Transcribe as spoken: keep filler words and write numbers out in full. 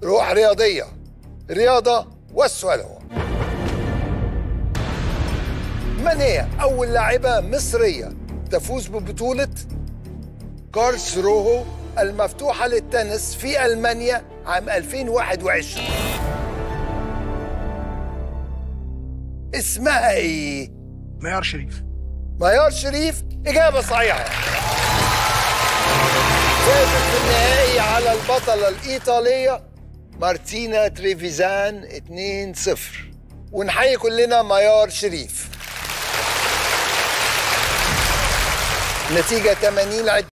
روح رياضية، رياضة، والسؤال هو: من هي أول لاعبة مصرية تفوز ببطولة كارلسروه المفتوحة للتنس في ألمانيا عام ألفين وواحد وعشرين؟ اسمها ايه؟ ميار شريف. ميار شريف، إجابة صحيحة. فازت في النهائي على البطلة الإيطالية مارتينا تريفيزان اتنين صفر. ونحيي كلنا ميار شريف. نتيجة ثمانين